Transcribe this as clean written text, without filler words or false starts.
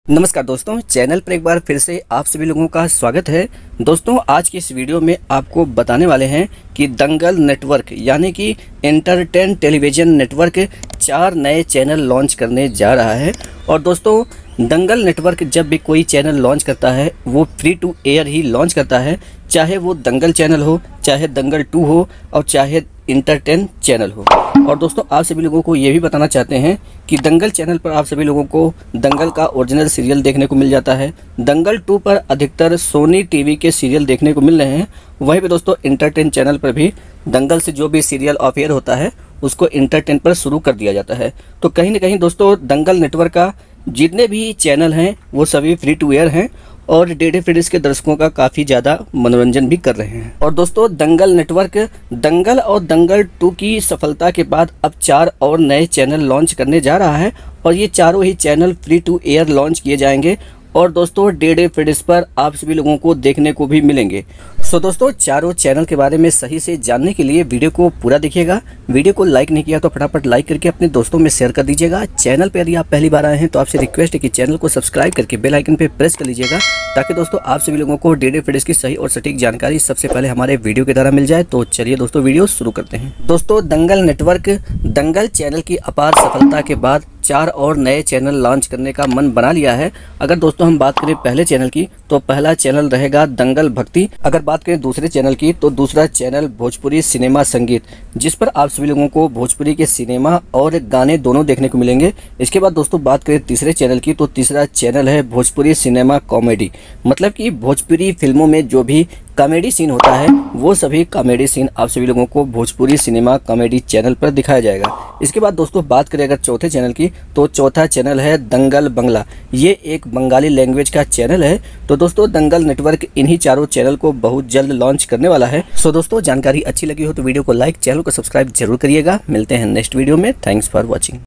नमस्कार दोस्तों, चैनल पर एक बार फिर से आप सभी लोगों का स्वागत है। दोस्तों, आज की इस वीडियो में आपको बताने वाले हैं कि दंगल नेटवर्क यानी कि एंटरटेन टेलीविज़न नेटवर्क 4 नए चैनल लॉन्च करने जा रहा है। और दोस्तों, दंगल नेटवर्क जब भी कोई चैनल लॉन्च करता है वो फ्री टू एयर ही लॉन्च करता है, चाहे वो दंगल चैनल हो, चाहे दंगल 2 हो और चाहे एंटरटेन चैनल हो। और दोस्तों, आप सभी लोगों को ये भी बताना चाहते हैं कि दंगल चैनल पर आप सभी लोगों को दंगल का ओरिजिनल सीरियल देखने को मिल जाता है। दंगल 2 पर अधिकतर सोनी टीवी के सीरियल देखने को मिल रहे हैं। वहीं पे दोस्तों, एंटरटेन चैनल पर भी दंगल से जो भी सीरियल ऑफ एयर होता है उसको एंटरटेन पर शुरू कर दिया जाता है। तो कहीं ना कहीं दोस्तों, दंगल नेटवर्क का जितने भी चैनल हैं वो सभी फ्री टू एयर हैं और डेढ़ फिडिस के दर्शकों का काफ़ी ज़्यादा मनोरंजन भी कर रहे हैं। और दोस्तों, दंगल नेटवर्क दंगल और दंगल 2 की सफलता के बाद अब 4 और नए चैनल लॉन्च करने जा रहा है और ये चारों ही channel free to air launch किए जाएंगे और दोस्तों डेढ़ फिडिस पर आप सभी लोगों को देखने को भी मिलेंगे। सो दोस्तों, चारों चैनल के बारे में सही से जानने के लिए वीडियो को पूरा देखिएगा। वीडियो को लाइक नहीं किया तो फटाफट लाइक करके अपने दोस्तों में शेयर कर दीजिएगा। चैनल पर यदि आप पहली बार आए हैं तो आपसे रिक्वेस्ट है कि चैनल को सब्सक्राइब करके बेल आइकन पे प्रेस कर लीजिएगा, ताकि दोस्तों आप सभी लोगों को डेढ़ फिडिस की सही और सटीक जानकारी सबसे पहले हमारे वीडियो के द्वारा मिल जाए। तो चलिए दोस्तों, वीडियो शुरू करते हैं। दोस्तों, दंगल नेटवर्क दंगल चैनल की अपार सफलता के बाद 4 और नए चैनल लॉन्च करने का मन बना लिया है। अगर दोस्तों हम बात करें पहले चैनल की तो पहला चैनल रहेगा दंगल भक्ति। अगर बात करें दूसरे चैनल की तो दूसरा चैनल भोजपुरी सिनेमा संगीत, जिस पर आप सभी लोगों को भोजपुरी के सिनेमा और गाने दोनों देखने को मिलेंगे। इसके बाद दोस्तों बात करें तीसरे चैनल की तो तीसरा चैनल है भोजपुरी सिनेमा कॉमेडी, मतलब कि भोजपुरी फिल्मों में जो भी कॉमेडी सीन होता है वो सभी कॉमेडी सीन आप सभी लोगों को भोजपुरी सिनेमा कॉमेडी चैनल पर दिखाया जाएगा। इसके बाद दोस्तों बात करें अगर चौथे चैनल की तो चौथा चैनल है दंगल बंगला। ये एक बंगाली लैंग्वेज का चैनल है। तो दोस्तों, दंगल नेटवर्क इन्हीं चारों चैनल को बहुत जल्द लॉन्च करने वाला है। सो दोस्तों, जानकारी अच्छी लगी हो तो वीडियो को लाइक, चैनल को सब्सक्राइब जरूर करिएगा। मिलते हैं नेक्स्ट वीडियो में। Thanks for watching.